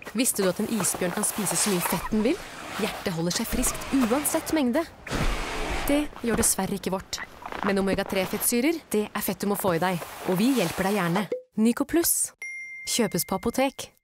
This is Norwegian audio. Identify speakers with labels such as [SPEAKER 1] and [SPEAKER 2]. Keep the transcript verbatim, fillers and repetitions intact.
[SPEAKER 1] Visste du at en isbjørn kan spise så mye fett den vil? Hjertet holder seg friskt uansett mengde. Det gjør dessverre ikke vårt. Men omega tre fettsyrer, det er fett du må få i deg. Og vi hjelper deg gjerne. Nyco Plus. Kjøpes på apotek.